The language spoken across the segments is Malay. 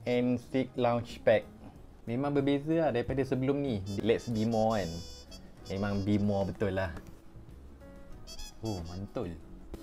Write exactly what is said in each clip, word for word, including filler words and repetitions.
N-Stick Launchpad. Memang berbeza lah daripada sebelum ni. Let's be more kan. Memang be more betul lah. Oh, mantul.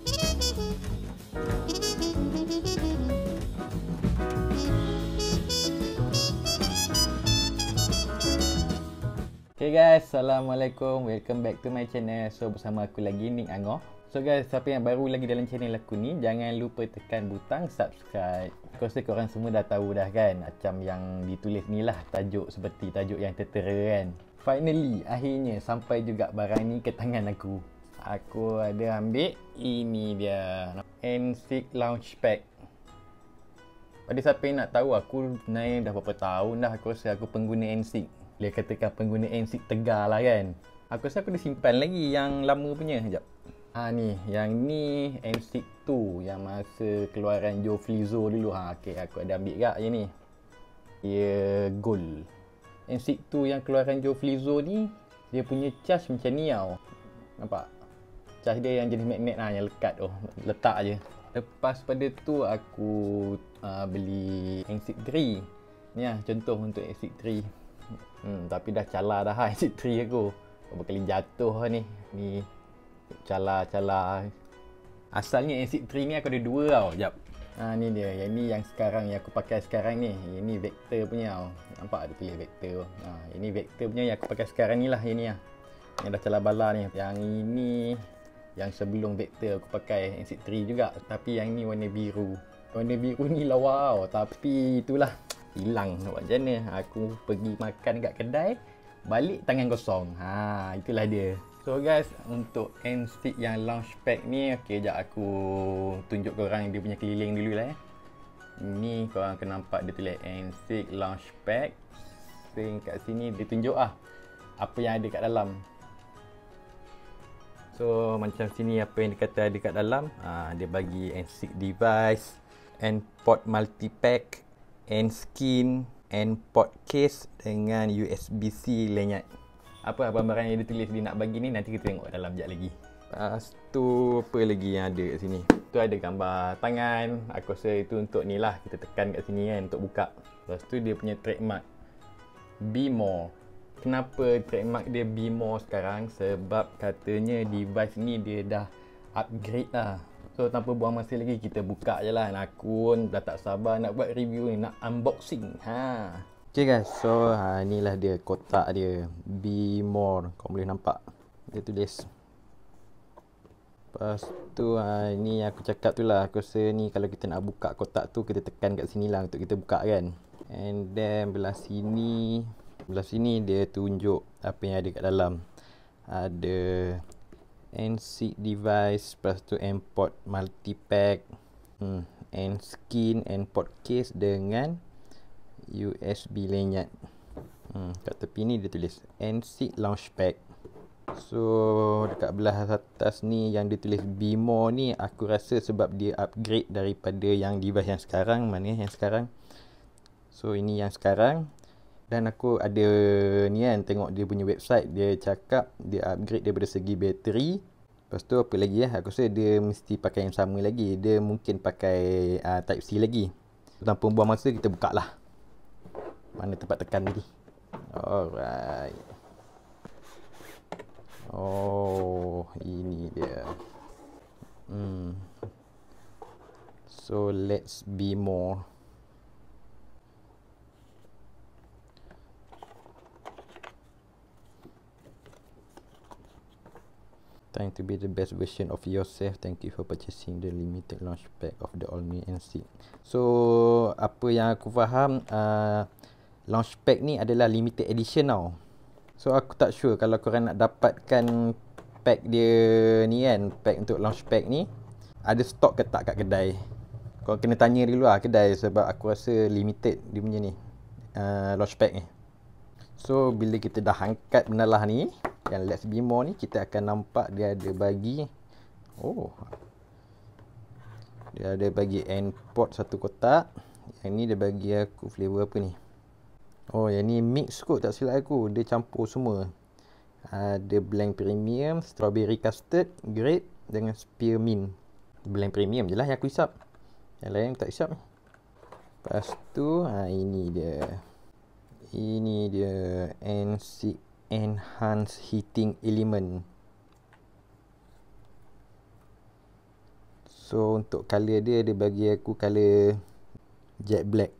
Okay guys, Assalamualaikum. Welcome back to my channel. So bersama aku lagi, Nick Angor. So guys, siapa yang baru lagi dalam channel aku ni, jangan lupa tekan butang subscribe. Aku rasa korang semua dah tahu dah kan, macam yang ditulis ni lah, tajuk seperti tajuk yang tertera kan. Finally, akhirnya sampai juga barang ni ke tangan aku. Aku ada ambil, ini dia, N-Stick Launchpad. Pada siapa yang nak tahu, aku sebenarnya dah berapa tahun dah aku rasa aku pengguna N-Stick. Dia katakan pengguna N-Stick Tegar lah kan. Aku rasa aku dah simpan lagi yang lama punya. Sekejap. Ha ni, yang ni N-Stick dua yang masa keluaran Joe Flizzo dulu. Ha okey, aku ada ambil gak je ni. Dia gold. N-Stick dua yang keluaran Joe Flizzo ni, dia punya charge macam ni tau. Nampak? Charge dia yang jenis magnet lah, yang lekat tu. Letak je. Lepas pada tu aku uh, beli N-Stick tiga. Ni lah contoh untuk N-Stick tiga. Hmm, tapi dah cala dah ha N-Stick tiga aku. Berapa kali jatuh lah ni. Ni cala-cala. Asalnya N-Stick tiga ni aku ada dua tau. Sekejap. Ha ni dia. Yang ni yang sekarang yang aku pakai sekarang ni. Ini Vector punya tau. Nampak ada tulis Vector tu. Ha, ini Vector punya yang aku pakai sekarang ni lah. Yang ni lah. Yang dah cala bala ni. Yang ini yang sebelum Vector aku pakai N-Stick tiga juga. Tapi yang ni warna biru. Warna biru ni lawa tau. Tapi itulah. Hilang nak buat macam mana. Aku pergi makan kat kedai, balik tangan kosong. Ha, itulah dia. So guys, untuk N-Stick yang Launchpad ni, okey jap aku tunjuk korang dia punya keliling dulu lah eh. Ni korang akan nampak dia tulis N-Stick Launchpad. Sing kat sini dia tunjuk ah apa yang ada kat dalam. So macam sini apa yang dia kata ada kat dalam. Ha, dia bagi N-Stick device, N-port multipack, N-skin, N-port case dengan U S B C lanyard. Apa barang-barang yang dia tulis dia nak bagi ni, nanti kita tengok dalam sekejap lagi. Lepas tu apa lagi yang ada kat sini? Tu ada gambar tangan. Aku rasa itu untuk ni lah, kita tekan kat sini kan untuk buka. Lepas tu dia punya trademark Be More. Kenapa trademark dia Be More sekarang? Sebab katanya device ni dia dah upgrade lah. So tanpa buang masa lagi, kita buka je lah. Aku pun dah tak sabar nak buat review ni, nak unboxing. Ha. Okay guys, so ha, inilah dia kotak dia. Be More. Kau boleh nampak. Dia tulis. Lepas tu ha, ni aku cakap tu lah. Aku rasa ni kalau kita nak buka kotak tu, kita tekan kat sini lah untuk kita buka kan. And then belah sini, belah sini dia tunjuk apa yang ada kat dalam. Ada N-Stick device, lepas tu N-port multipack, hmm, N-skin, N-port case dengan U S B lanyard. Hmm, kat tepi ni dia tulis N-Stick Launchpad. So dekat belah atas ni yang dia tulis Be More ni, aku rasa sebab dia upgrade daripada yang device yang sekarang. Mana yang sekarang? So ini yang sekarang. Dan aku ada ni kan, tengok dia punya website, dia cakap dia upgrade daripada segi bateri. Lepas tu apa lagi lah, aku rasa dia mesti pakai yang sama lagi. Dia mungkin pakai uh, Type C lagi. Tanpa buang masa, kita buka lah. Mana tempat tekan tadi. Alright. Oh, ini dia. Hmm. So let's be more. Trying to be the best version of yourself. Thank you for purchasing the limited launch pack of the all-new N-Stick. So apa yang aku faham, uh, launch pack ni adalah limited edition tau. So aku tak sure kalau korang nak dapatkan pack dia ni kan, pack untuk launch pack ni ada stok ke tak kat kedai. Korang kena tanya dulu lah kedai, sebab aku rasa limited dia punya ni uh, launch pack ni. So bila kita dah angkat benda lah ni, yang Let's Be More ni, kita akan nampak dia ada bagi, oh, dia ada bagi N-port satu kotak. Yang ni dia bagi aku flavor apa ni? Oh, yang ni mix kot, tak silap aku. Dia campur semua. Ada blend premium, strawberry custard, grape dengan spearmint. Blend premium je lah yang aku hisap. Yang lain tak hisap. Lepas tu, ha, ini dia. Ini dia N six Enhanced Heating Element. So untuk color dia, dia bagi aku color jet black.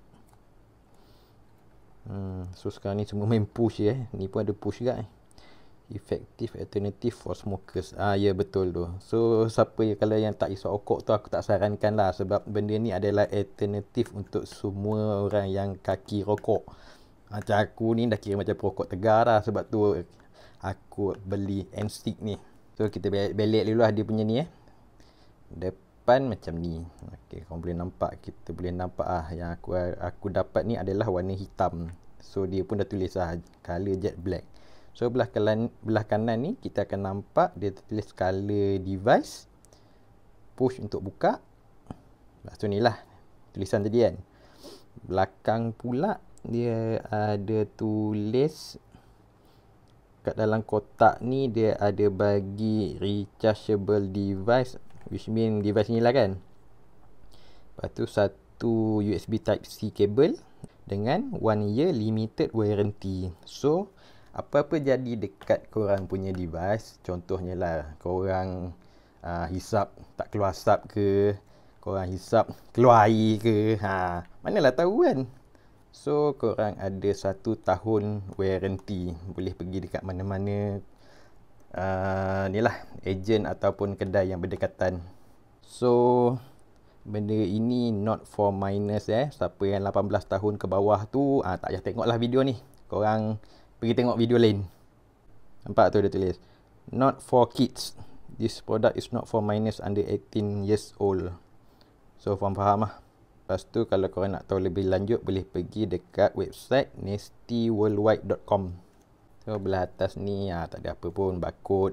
Hmm, so sekarang ni semua main push je eh. Ni pun ada push juga eh. Effective alternative for smokers. Ah ya, betul tu. So siapa yang kalau yang tak isap rokok tu, aku tak sarankan lah, sebab benda ni adalah alternatif untuk semua orang yang kaki rokok. Macam aku ni dah kira macam perokok tegar dah, sebab tu aku beli N six ni. So kita belik dulu lah dia punya ni eh. Depan macam ni. Okey, kau boleh nampak, kita boleh nampak ah yang aku aku dapat ni adalah warna hitam. So dia pun dah tulis lah color jet black. So belah kanan, belah kanan ni kita akan nampak dia tertulis color device, push untuk buka. Lepas tu ni lah tulisan tadi kan. Belakang pula dia ada tulis kat dalam kotak ni, dia ada bagi rechargeable device, which mean device ni lah kan. Lepas tu satu U S B Type C cable dengan one year limited warranty. So apa-apa jadi dekat korang punya device, contohnya lah korang uh, hisap tak keluar asap ke, korang hisap keluar air ke, ha, manalah tahu kan. So korang ada satu tahun warranty, boleh pergi dekat mana-mana uh, ni lah ejen ataupun kedai yang berdekatan. So benda ini not for minors eh. Siapa yang lapan belas tahun ke bawah tu ah, tak payah tengoklah video ni, korang pergi tengok video lain. Nampak tu dia tulis not for kids, this product is not for minors under eighteen years old. So faham-faham lah. Lepas tu kalau korang nak tahu lebih lanjut, boleh pergi dekat website nasty worldwide dot com. So belah atas ni ah, tak ada apa pun, barcode.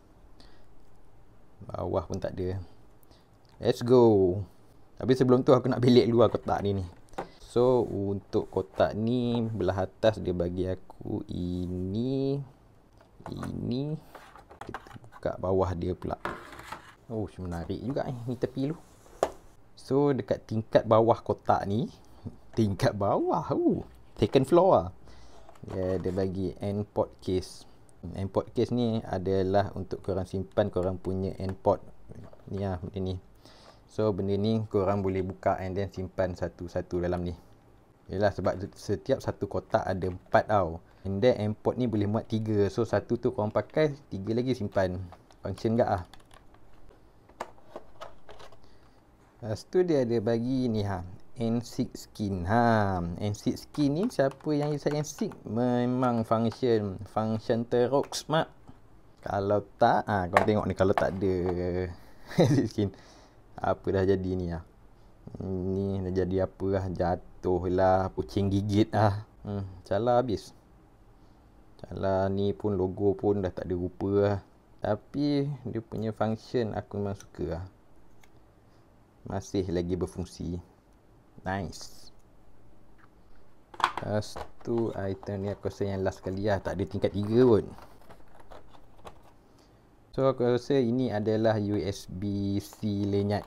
Bawah pun tak ada. Let's go. Tapi sebelum tu aku nak belik dulu kotak ni ni. So untuk kotak ni belah atas dia bagi aku ini, ini kita buka bawah dia pula. Oh, menarik juga eh ni tepi lu. So dekat tingkat bawah kotak ni, tingkat bawah, uh, second floor lah, dia dia bagi N-port case. N-port case ni adalah untuk korang simpan korang punya N-port ni lah, benda ni. So benda ni korang boleh buka and then simpan satu-satu dalam ni. Yalah, sebab setiap satu kotak ada empat tau. And then N-port ni boleh muat tiga. So satu tu korang pakai, tiga lagi simpan. Function gak ah. Lepas tu dia ada bagi ni ha, N six skin. Ha, N six skin ni siapa yang use N six memang function, function teruk smart. Kalau tak, ah ha, kau tengok ni, kalau tak ada N six skin, apa dah jadi ni ah. Ni dah jadi apa lah, jatuh lah, kucing gigit ah. Hmm, calar habis. Calar ni pun logo pun dah tak ada rupa lah. Tapi dia punya function aku memang suka lah. Masih lagi berfungsi. Nice. Lepas tu item ni aku rasa yang last kali lah, tak ada tingkat tiga pun. So aku rasa ini adalah U S B C lenyat.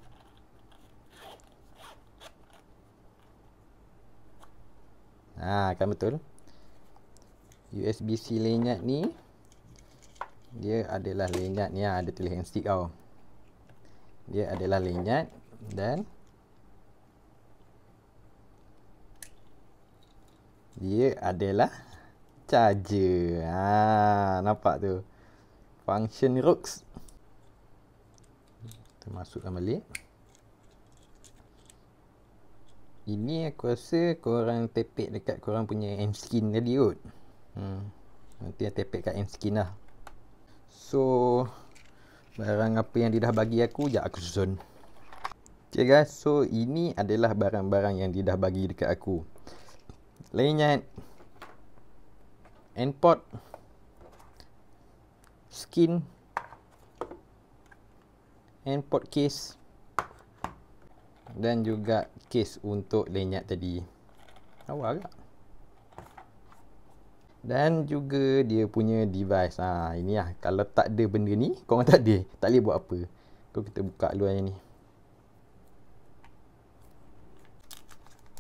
Ha, kan betul. U S B C lenyat ni dia adalah lenyat ni, ada tulis N six tau. Dia adalah lenyat dan dia adalah charger. Ha, nampak tu. Function rocks. Kita masukkan balik. Ini aku rasa korang tepek dekat korang punya N-skin tadi kot. Hmm. Nanti tepek kat N-skin lah. So barang apa yang dia dah bagi aku, sekejap aku susun. Okay guys, so ini adalah barang-barang yang dia dah bagi dekat aku. Lenyat, N-port, skin, N-port case, dan juga case untuk lenyat tadi. Awal agak. Dan juga dia punya device. Ha, ini lah. Kalau tak ada benda ni, korang tak ada, tak boleh buat apa. So kita buka dulu yang ni.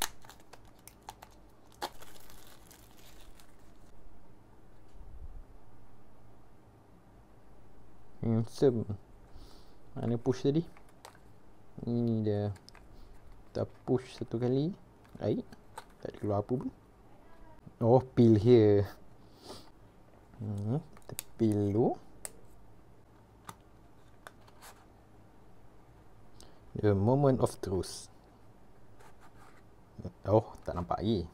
Handsome. Mana push tadi? Ini dia. Kita push satu kali. Baik. Tak ada keluar apa pun. Oh, peel here. Hmm, kita peel dulu. The moment of truth. Oh, tak nampak lagi.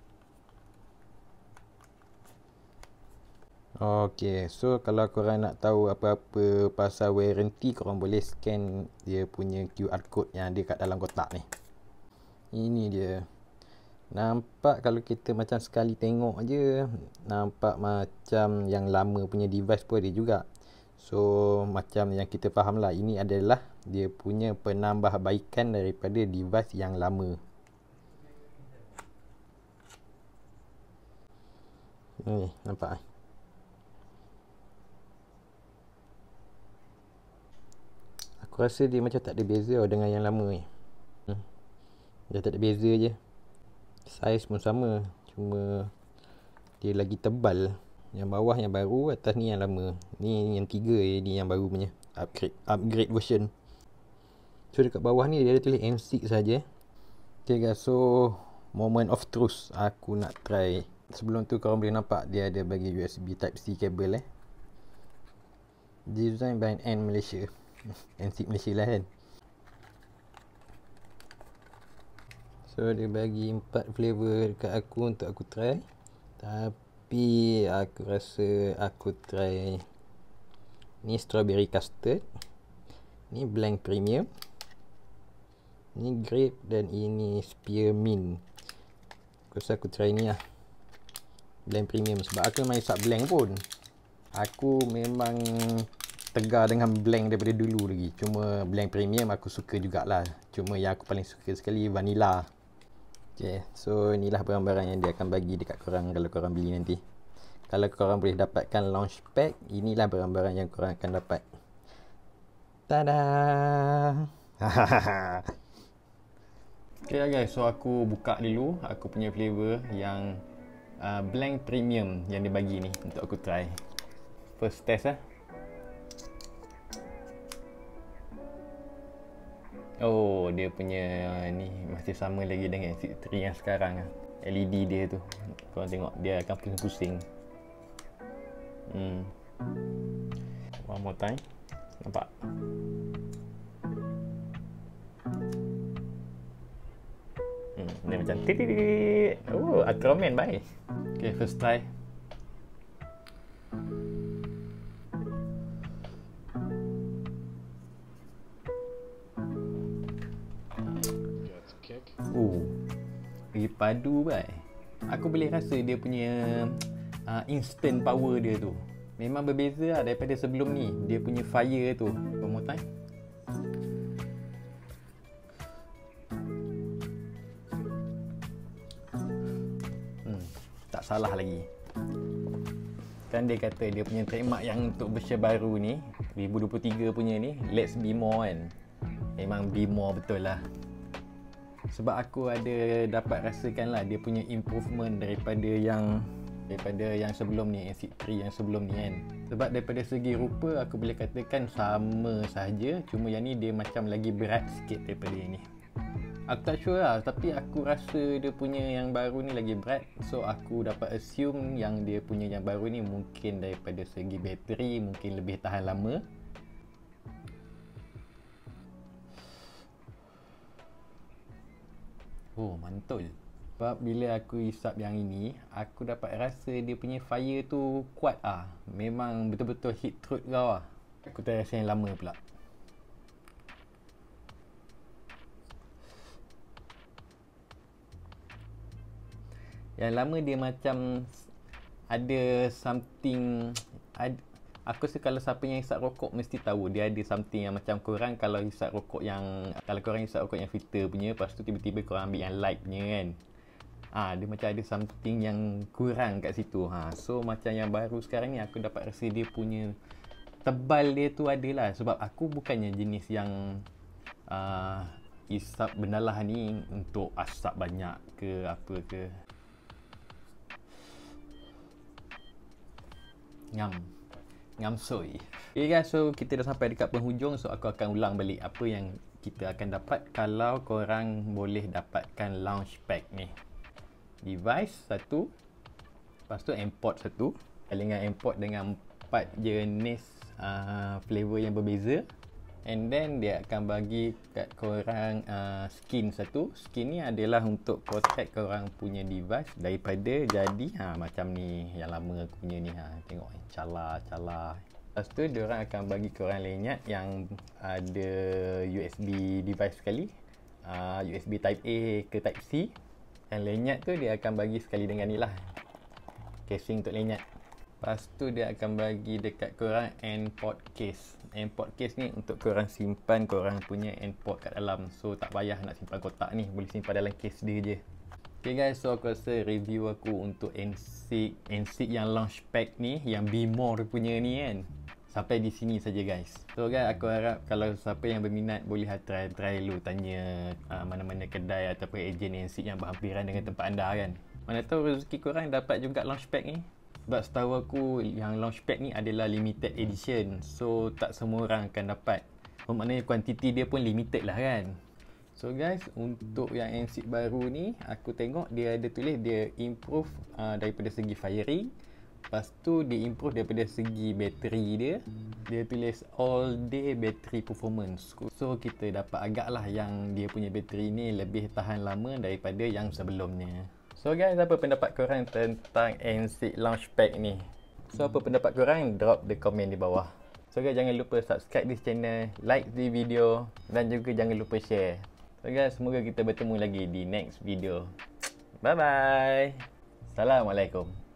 Okay, so kalau korang nak tahu apa-apa pasal warranty, korang boleh scan dia punya Q R code yang ada kat dalam kotak ni. Ini dia. Nampak kalau kita macam sekali tengok je, nampak macam yang lama punya device pun ada juga. So, macam yang kita faham lah, ini adalah dia punya penambahbaikan daripada device yang lama. Ni, nampak? Aku rasa dia macam tak ada beza dengan yang lama ni. Hmm. Dia tak ada beza je. Saiz pun sama, cuma dia lagi tebal. Yang bawah yang baru, atas ni yang lama. Ni yang tiga je, ni yang baru punya upgrade upgrade version. So dekat bawah ni dia ada tulis M six saja. Okay guys, so moment of truth, aku nak try. Sebelum tu korang boleh nampak dia ada bagi U S B Type C cable eh. Design by N Malaysia. N C Malaysia lah kan. So dia bagi empat flavor dekat aku untuk aku try. Tapi aku rasa aku try ni strawberry custard, ni blank premium, ni grape, dan ini spearmint. Aku rasa aku try ni lah, blank premium, sebab aku memang isap blank pun. Aku memang tegar dengan blank daripada dulu lagi. Cuma blank premium aku suka jugalah. Cuma yang aku paling suka sekali vanilla. Okay, so inilah barang-barang yang dia akan bagi dekat korang kalau korang beli nanti. Kalau korang boleh dapatkan launch pack, inilah barang-barang yang korang akan dapat. Tada! Okay guys, so aku buka dulu aku punya flavor yang uh, blank premium yang dia bagi ni untuk aku try. First test eh. Oh, dia punya ni masih sama lagi dengan N C three yang sekarang. L E D dia tu, korang tengok dia akan pusing-pusing. Hmm. One more time. Nampak? Hmm, dia macam titit. Oh, Ultraman baik. Okay, first try. Oh, lagi padu baik. Aku boleh rasa dia punya uh, instant power dia tu memang berbeza lah daripada sebelum ni. Dia punya fire tu. One more time. Hmm, tak salah lagi. Kan dia kata dia punya trademark yang untuk version baru ni dua ribu dua puluh tiga punya ni, let's be more kan. Memang be more betul lah. Sebab aku ada dapat rasakan lah dia punya improvement daripada yang daripada yang sebelum ni, N C three yang sebelum ni kan. Sebab daripada segi rupa aku boleh katakan sama sahaja, cuma yang ni dia macam lagi berat sikit daripada yang ni. Aku tak sure lah, tapi aku rasa dia punya yang baru ni lagi berat. So aku dapat assume yang dia punya yang baru ni mungkin daripada segi bateri mungkin lebih tahan lama. Oh, mantul. Sebab bila aku hisap yang ini, aku dapat rasa dia punya fire tu kuat ah. Memang betul-betul hit throat kau ah. Aku tak rasa yang lama pula. Yang lama dia macam ada something ad, aku rasa kalau siapa yang hisap rokok mesti tahu dia ada something yang macam korang kalau hisap rokok yang kalau korang hisap rokok yang filter punya, lepas tu tiba-tiba korang ambil yang light punya kan. Ah, dia macam ada something yang kurang kat situ. Ha, so macam yang baru sekarang ni aku dapat rasa dia punya tebal dia tu adalah, sebab aku bukannya jenis yang uh, hisap benda lah ni untuk asap banyak ke apa ke. Ngam. Ngamsoi. Okay guys, so kita dah sampai dekat penghujung. So aku akan ulang balik apa yang kita akan dapat kalau korang boleh dapatkan launchpad ni. Device satu, lepas tu import satu. Dengan import dengan empat jenis uh, flavor yang berbeza. And then dia akan bagi kat korang uh, skin satu. Skin ni adalah untuk protect korang punya device daripada jadi ha, macam ni yang lama aku punya ni ha. Tengok cala cala. Lepas tu diorang akan bagi korang lanyard yang ada U S B device sekali, uh, U S B type A ke type C. Dan lanyard tu dia akan bagi sekali dengan ni lah, casing untuk lanyard. Lepas tu dia akan bagi dekat korang N port case. N port case ni untuk korang simpan korang punya N port kat dalam. So tak payah nak simpan kotak ni, boleh simpan dalam case dia je. Okay guys, so aku rasa review aku untuk N six N six yang launchpad ni, yang Be More punya ni kan, sampai di sini saja guys. So guys, aku harap kalau siapa yang berminat boleh try try dulu, tanya uh, mana-mana kedai ataupun ejen N six yang berhampiran dengan tempat anda kan. Mana tahu rezeki korang dapat juga launchpad ni. Sebab setahu aku yang launchpad ni adalah limited edition. So tak semua orang akan dapat. Maknanya kuantiti dia pun limited lah kan. So guys, untuk yang N six baru ni, aku tengok dia ada tulis dia improve uh, daripada segi firing. Lepas tu dia improve daripada segi bateri dia. Dia tulis all day battery performance. So kita dapat agak lah yang dia punya bateri ni lebih tahan lama daripada yang sebelumnya. So guys, apa pendapat korang tentang N six launchpad ni? So apa pendapat korang? Drop the comment di bawah. So guys, jangan lupa subscribe this channel, like the video dan juga jangan lupa share. So guys, semoga kita bertemu lagi di next video. Bye bye. Assalamualaikum.